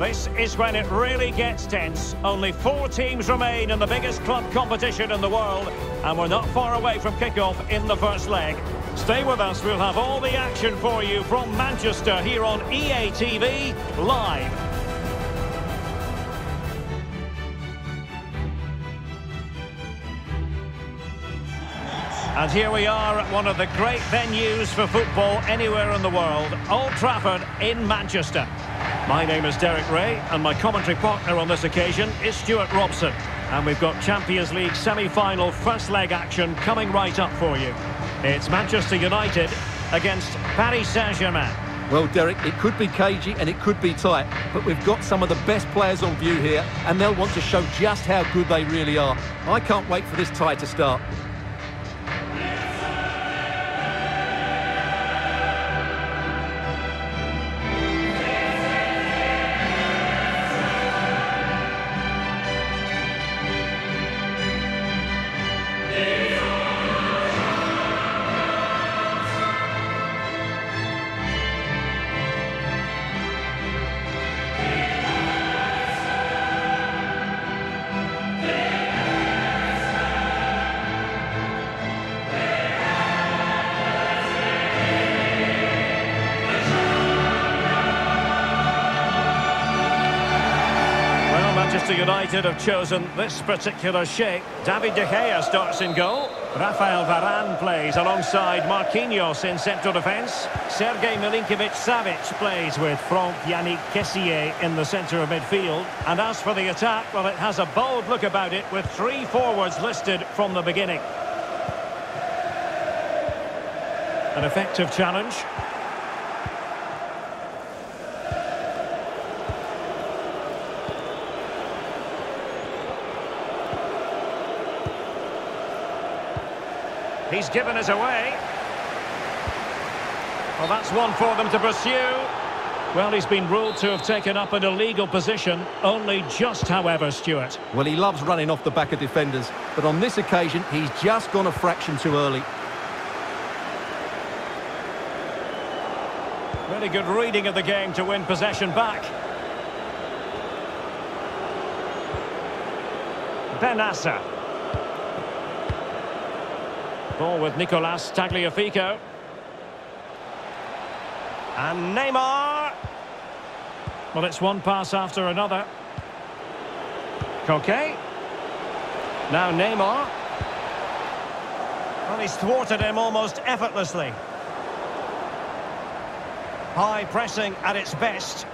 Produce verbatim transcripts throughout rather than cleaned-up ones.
This is when it really gets tense. Only four teams remain in the biggest club competition in the world, and we're not far away from kickoff in the first leg. Stay with us, we'll have all the action for you from Manchester here on E A T V Live. And here we are at one of the great venues for football anywhere in the world, Old Trafford in Manchester. My name is Derek Ray, and my commentary partner on this occasion is Stuart Robson. And we've got Champions League semi-final first leg action coming right up for you. It's Manchester United against Paris Saint-Germain. Well, Derek, it could be cagey and it could be tight, but we've got some of the best players on view here, and they'll want to show just how good they really are. I can't wait for this tie to start. Manchester United have chosen this particular shape. David De Gea starts in goal. Rafael Varane plays alongside Marquinhos in central defence. Sergej Milinkovic-Savic plays with Franck Yannick Kessié in the centre of midfield. And as for the attack, well, it has a bold look about it with three forwards listed from the beginning. An effective challenge. He's given us away. Well, that's one for them to pursue. Well, he's been ruled to have taken up an illegal position. Only just, however, Stuart. Well, he loves running off the back of defenders, but on this occasion, he's just gone a fraction too early. Really good reading of the game to win possession back. Benassa. Ball with Nicolas Tagliafico. And Neymar. Well, it's one pass after another. Coquet. Now Neymar. Well, he's thwarted him almost effortlessly. High pressing at its best.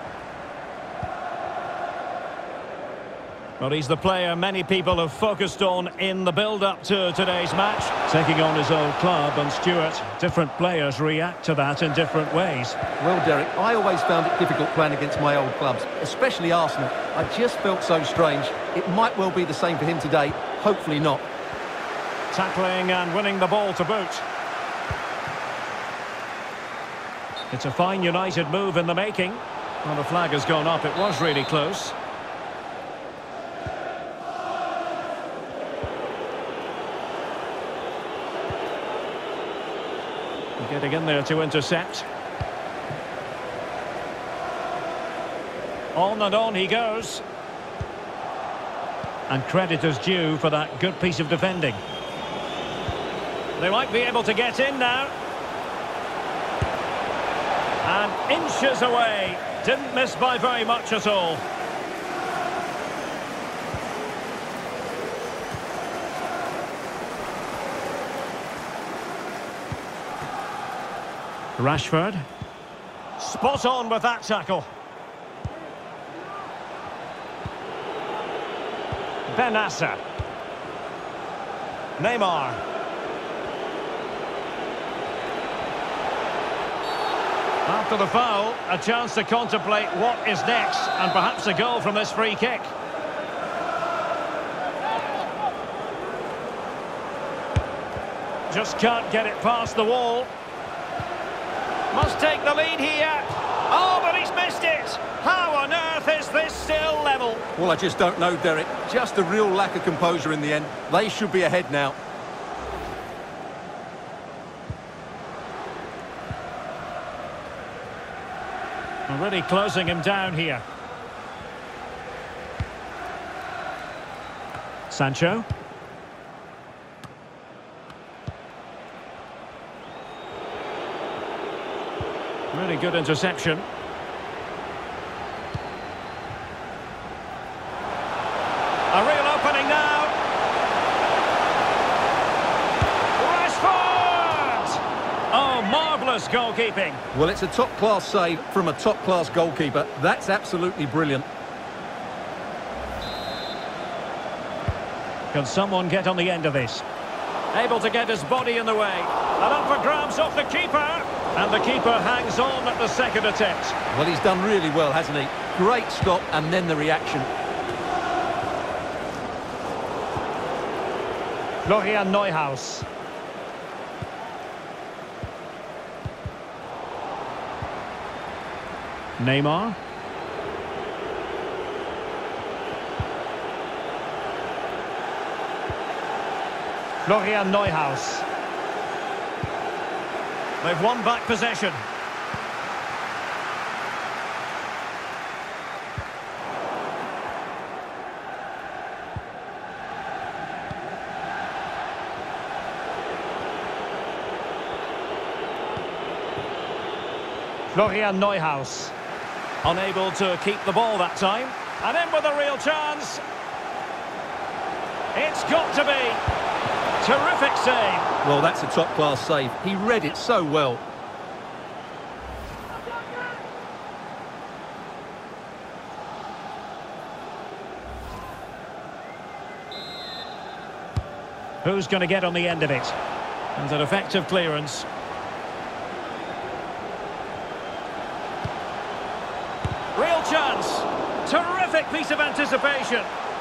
Well, he's the player many people have focused on in the build-up to today's match. Taking on his old club, and Stuart, different players react to that in different ways. Well, Derek, I always found it difficult playing against my old clubs, especially Arsenal. I just felt so strange. It might well be the same for him today. Hopefully not. Tackling and winning the ball to boot. It's a fine United move in the making. Well, the flag has gone up. It was really close. Getting in there to intercept. On and on he goes. And credit is due for that good piece of defending. They might be able to get in now. And inches away. Didn't miss by very much at all. Rashford. Spot on with that tackle. Benassa. Neymar. After the foul, a chance to contemplate what is next, and perhaps a goal from this free kick. Just can't get it past the wall. Must take the lead here. Oh, but he's missed it. How on earth is this still level? Well, I just don't know, Derek. Just a real lack of composure in the end. They should be ahead now. Really closing him down here. Sancho. Really good interception. A real opening now. Rashford! Oh, marvellous goalkeeping. Well, it's a top-class save from a top-class goalkeeper. That's absolutely brilliant. Can someone get on the end of this? Able to get his body in the way. And up for grabs off the keeper. And the keeper hangs on at the second attempt. Well, he's done really well, hasn't he? Great stop and then the reaction. Florian Neuhaus. Neymar. Florian Neuhaus. They've won back possession. Florian Neuhaus. Unable to keep the ball that time. And in with a real chance. It's got to be. Terrific save. Well, that's a top-class save. He read it so well. Who's going to get on the end of it? And an effective clearance. Real chance. Terrific piece of anticipation.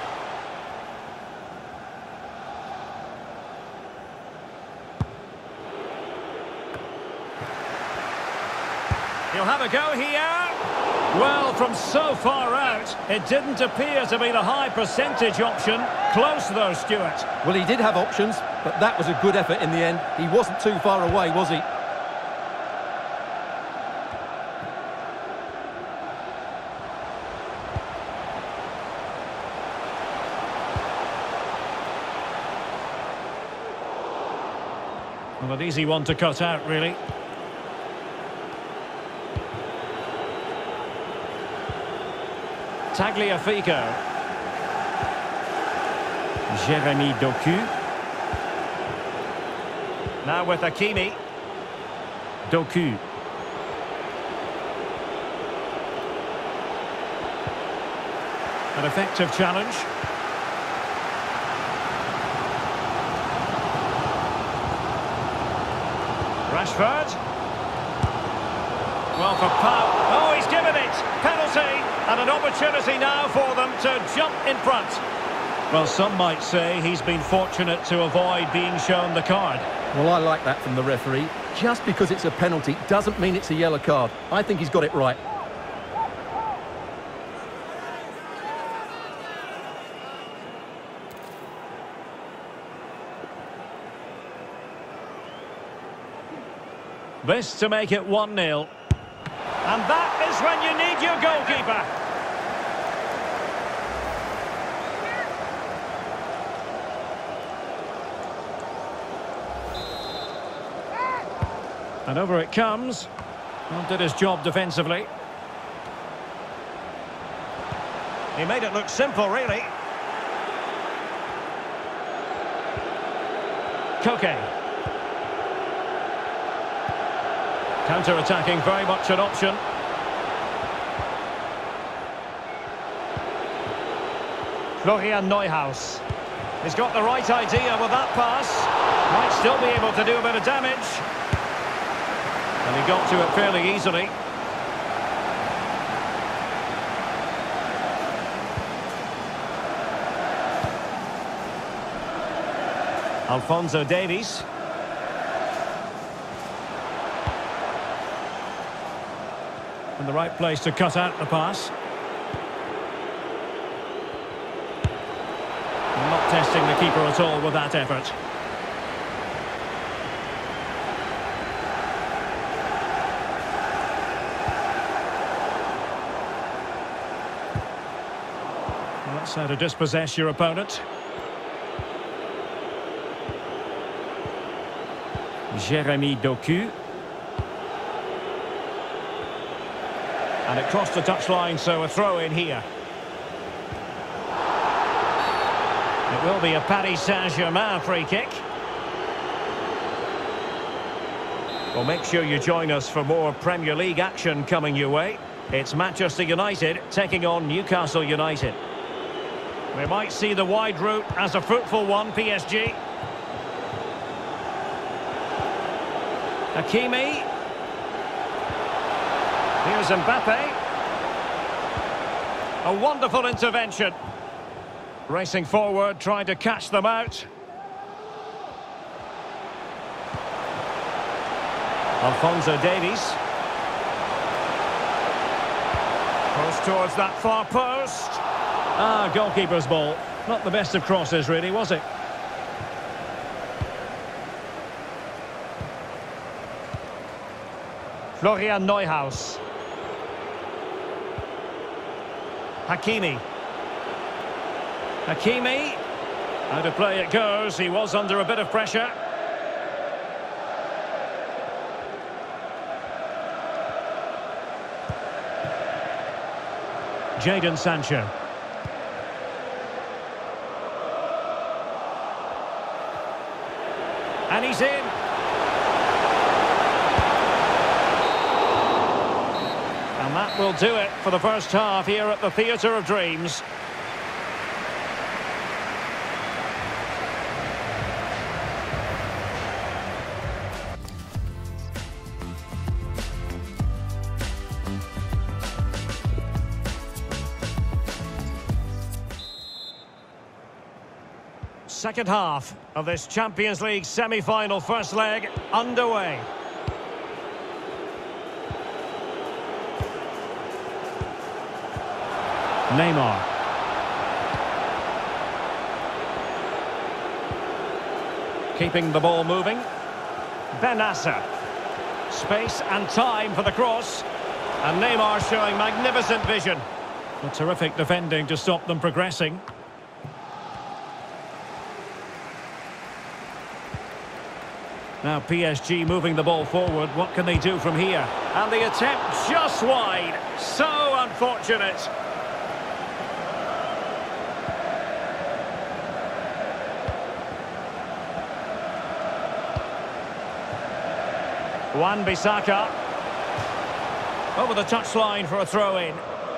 He'll have a go here. Well, from so far out, it didn't appear to be the high percentage option. Close though, Stuart. Well, he did have options, but that was a good effort in the end. He wasn't too far away, was he? Well, an easy one to cut out, really. Tagliafico. Jeremy Doku. Now with Hakimi. Doku. An effective challenge. Rashford. Well, for Pau. Oh, he's given it. Penalty. And an opportunity now for them to jump in front. Well, some might say he's been fortunate to avoid being shown the card. Well, I like that from the referee. Just because it's a penalty doesn't mean it's a yellow card. I think he's got it right. This to make it one nil. And that is when you need your goalkeeper. And over it comes. Well, did his job defensively. He made it look simple, really. Koke. Counter-attacking, very much an option. Florian Neuhaus. He's got the right idea with that pass. Might still be able to do a bit of damage. And he got to it fairly easily. Alphonso Davies. In the right place to cut out the pass. Not testing the keeper at all with that effort. Well, that's how to dispossess your opponent. Jeremy Doku. And it crossed the touchline, so a throw in here. It will be a Paris Saint-Germain free kick. Well, make sure you join us for more Premier League action coming your way. It's Manchester United taking on Newcastle United. We might see the wide route as a fruitful one, P S G. Hakimi. Here's Mbappe. A wonderful intervention. Racing forward, trying to catch them out. Alphonso Davies. Cross towards that far post. Ah, goalkeeper's ball. Not the best of crosses, really, was it? Florian Neuhaus. Hakimi. Hakimi. Out of play it goes. He was under a bit of pressure. Jadon Sancho. And he's in. And that will do it for the first half here at the Theatre of Dreams. Second half of this Champions League semi-final first leg underway. Neymar. Keeping the ball moving. Benassa. Space and time for the cross. And Neymar showing magnificent vision. A terrific defending to stop them progressing. Now P S G moving the ball forward. What can they do from here? And the attempt just wide. So unfortunate. Wan-Bissaka. Over the touchline for a throw-in.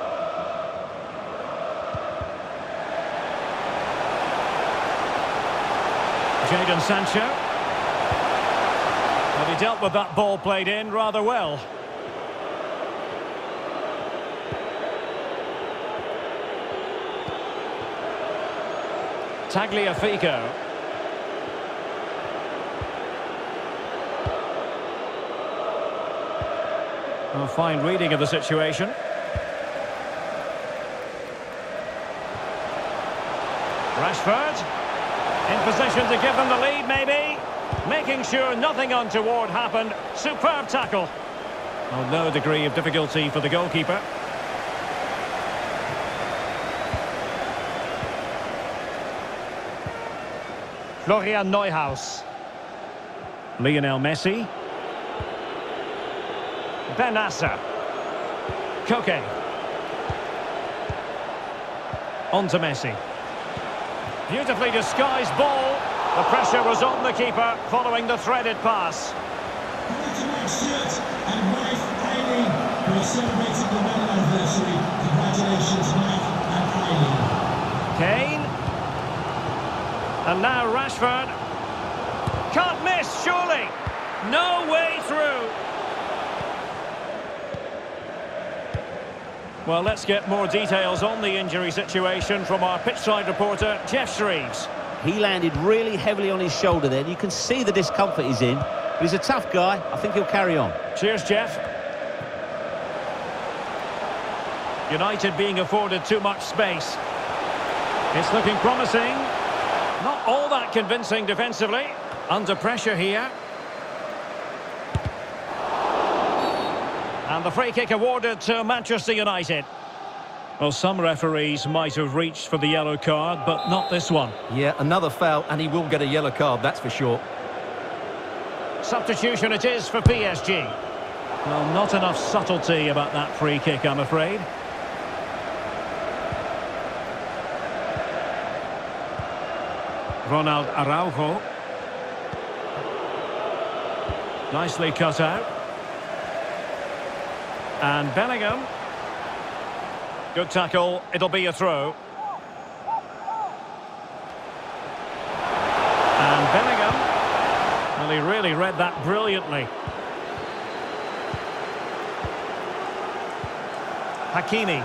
Jadon Sancho. Well, he dealt with that ball played in rather well. Tagliafico. A fine reading of the situation. Rashford. In position to give them the lead, maybe. Making sure nothing untoward happened. Superb tackle. Oh, no degree of difficulty for the goalkeeper. Florian Neuhaus. Lionel Messi. Benassa. Koke. On to Messi. Beautifully disguised ball. The pressure was on the keeper following the threaded pass. And wife Eileen, who is celebrating the wedding anniversary. Congratulations, Mike and Eileen. Kane. And now Rashford. Can't miss, surely. No way through. Well, let's get more details on the injury situation from our pitchside reporter, Jeff Shreves. He landed really heavily on his shoulder there. You can see the discomfort he's in. But he's a tough guy. I think he'll carry on. Cheers, Jeff. United being afforded too much space. It's looking promising. Not all that convincing defensively. Under pressure here. And the free kick awarded to Manchester United. Well, some referees might have reached for the yellow card, but not this one. Yeah, another foul, and he will get a yellow card, that's for sure. Substitution it is for P S G. Well, not enough subtlety about that free kick, I'm afraid. Ronald Araujo. Nicely cut out. And Bellingham. Good tackle. It'll be a throw. And Bellingham. Well, he really read that brilliantly. Hakimi.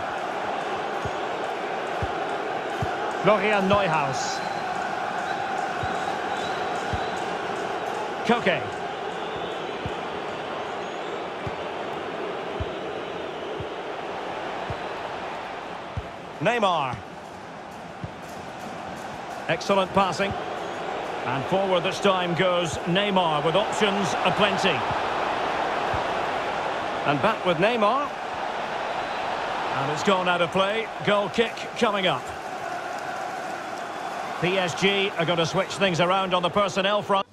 Florian Neuhaus. Koke. Neymar. Excellent passing. And forward this time goes Neymar with options aplenty. And back with Neymar. And it's gone out of play. Goal kick coming up. P S G are going to switch things around on the personnel front.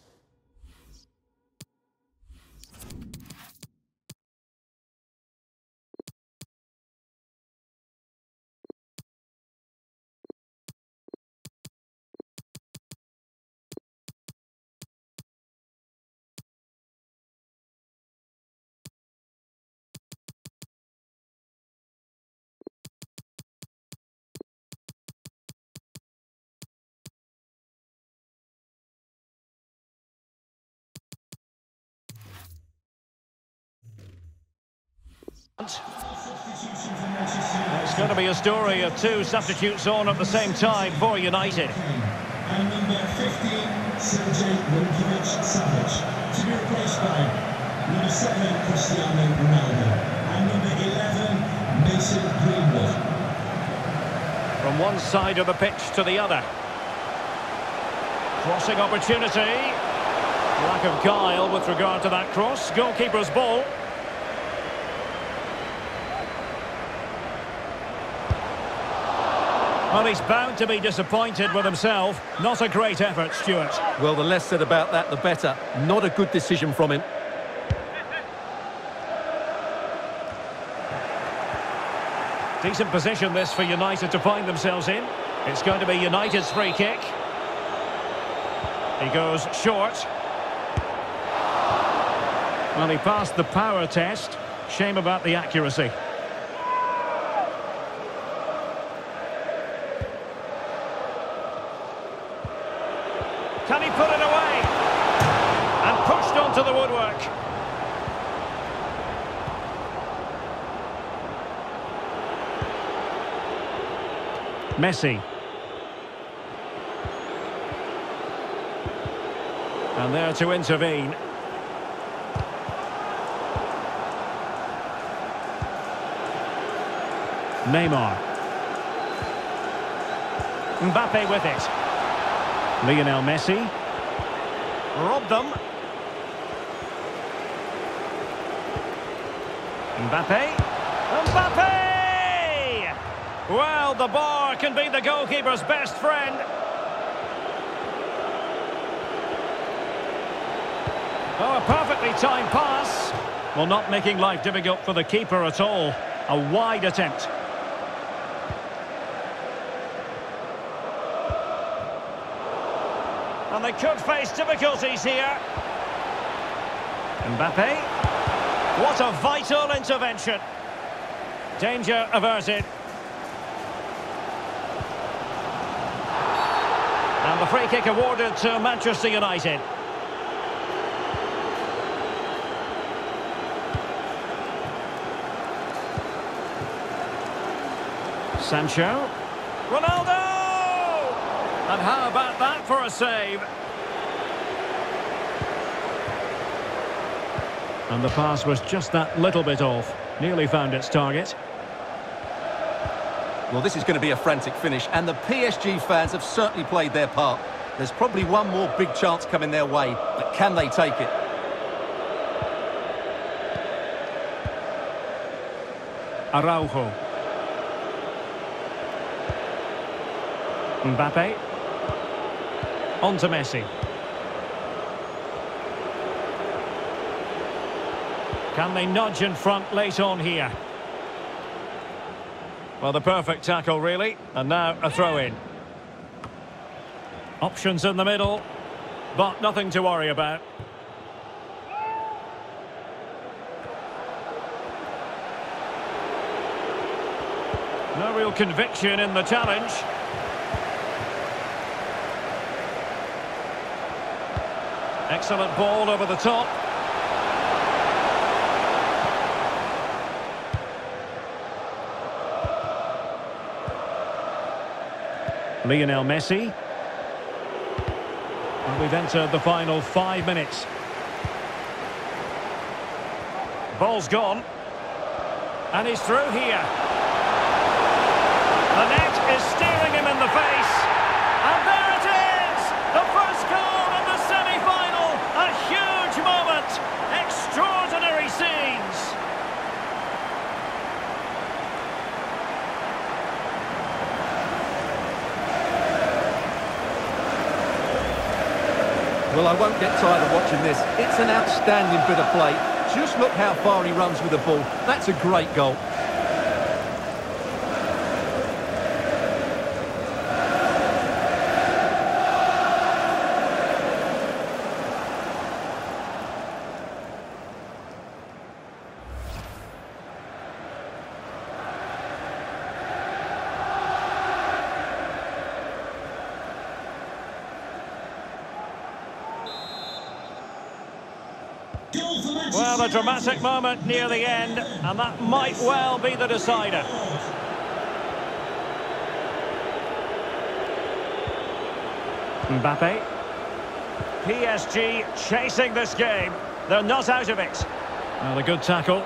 It's going to be a story of two substitutes on at the same time for United. And number fifteen, Sergej Milinkovic-Savic, to be replaced by number seven, Cristiano Ronaldo, and number eleven, Mason Greenwood. From one side of the pitch to the other. Crossing opportunity. Lack of guile with regard to that cross. Goalkeeper's ball. Well, he's bound to be disappointed with himself. Not a great effort, Stuart. Well, the less said about that, the better. Not a good decision from him. Decent position this for United to find themselves in. It's going to be United's free kick. He goes short. Well, he passed the power test. Shame about the accuracy. Can he put it away? And pushed onto the woodwork. Messi. And there to intervene. Neymar. Mbappe with it. Lionel Messi. Robbed them. Mbappe. Mbappe! Well, the bar can be the goalkeeper's best friend. Oh, a perfectly timed pass. Well, not making life difficult for the keeper at all. A wide attempt. And they could face difficulties here. Mbappe. What a vital intervention. Danger averted. And the free kick awarded to Manchester United. Sancho. Ronaldo! And how about that for a save? And the pass was just that little bit off. Nearly found its target. Well, this is going to be a frantic finish, and the P S G fans have certainly played their part. There's probably one more big chance coming their way, but can they take it? Araujo. Mbappe. On to Messi. Can they nudge in front late on here? Well, the perfect tackle, really. And now a throw-in. Options in the middle, but nothing to worry about. No real conviction in the challenge. Excellent ball over the top. Lionel Messi. And we've entered the final five minutes. Ball's gone. And he's through here. The net is staring him in the face. And there it is! The first goal in the semi-final. A huge moment. Extraordinary scenes. Well, I won't get tired of watching this. It's an outstanding bit of play. Just look how far he runs with the ball. That's a great goal. Well, a dramatic moment near the end, and that might well be the decider. Mbappe. P S G chasing this game. They're not out of it. Well, a good tackle.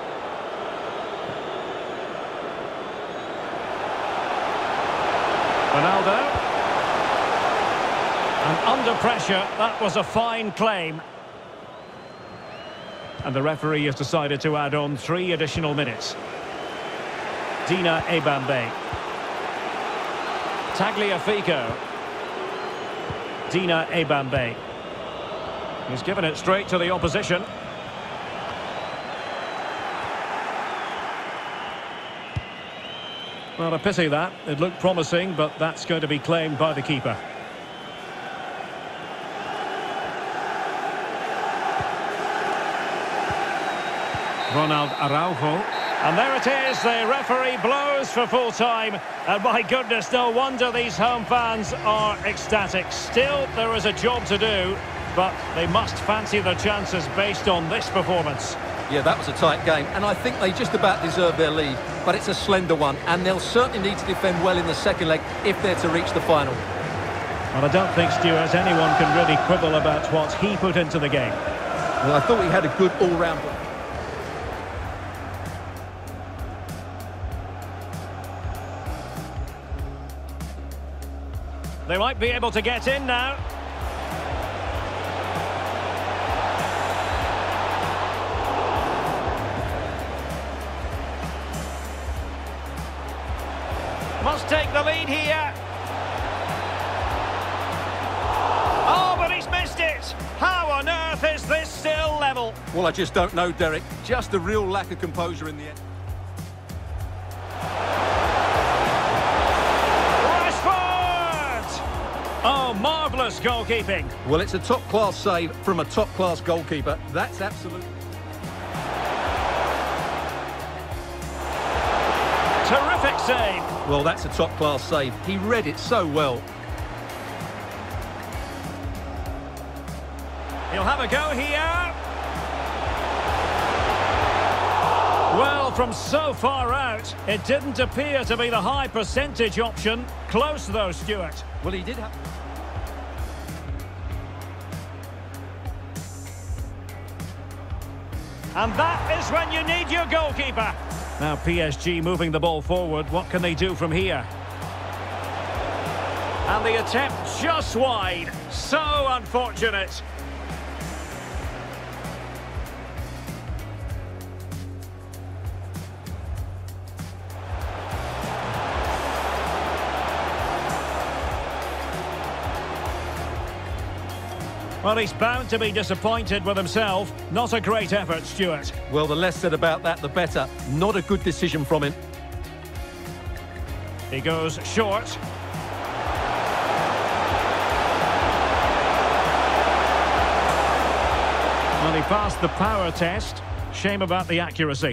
Ronaldo. And under pressure, that was a fine claim. And the referee has decided to add on three additional minutes. Dina Ebambe. Tagliafico. Dina Ebambe. He's given it straight to the opposition. Well, a pity that. It looked promising, but that's going to be claimed by the keeper. Ronald Araujo. And there it is, the referee blows for full time. And my goodness, no wonder these home fans are ecstatic. Still, there is a job to do, but they must fancy their chances based on this performance. Yeah, that was a tight game, and I think they just about deserve their lead. But it's a slender one, and they'll certainly need to defend well in the second leg if they're to reach the final. Well, I don't think, Stuart, anyone can really quibble about what he put into the game. Well, I thought he had a good all-round. They might be able to get in now. Must take the lead here. Oh, but he's missed it. How on earth is this still level? Well, I just don't know, Derek. Just a real lack of composure in the end. Oh, marvellous goalkeeping. Well, it's a top-class save from a top-class goalkeeper. That's absolute. Terrific save. Well, that's a top-class save. He read it so well. He'll have a go here. Well, from so far out, it didn't appear to be the high percentage option. Close, though, Stuart. Well, he did have... And that is when you need your goalkeeper. Now P S G moving the ball forward. What can they do from here? And the attempt just wide. So unfortunate. Well, he's bound to be disappointed with himself. Not a great effort, Stuart. Well, the less said about that, the better. Not a good decision from him. He goes short. Well, he passed the power test. Shame about the accuracy.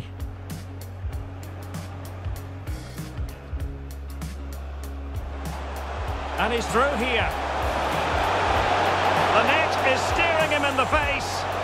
And he's through here. The net is staring him in the face.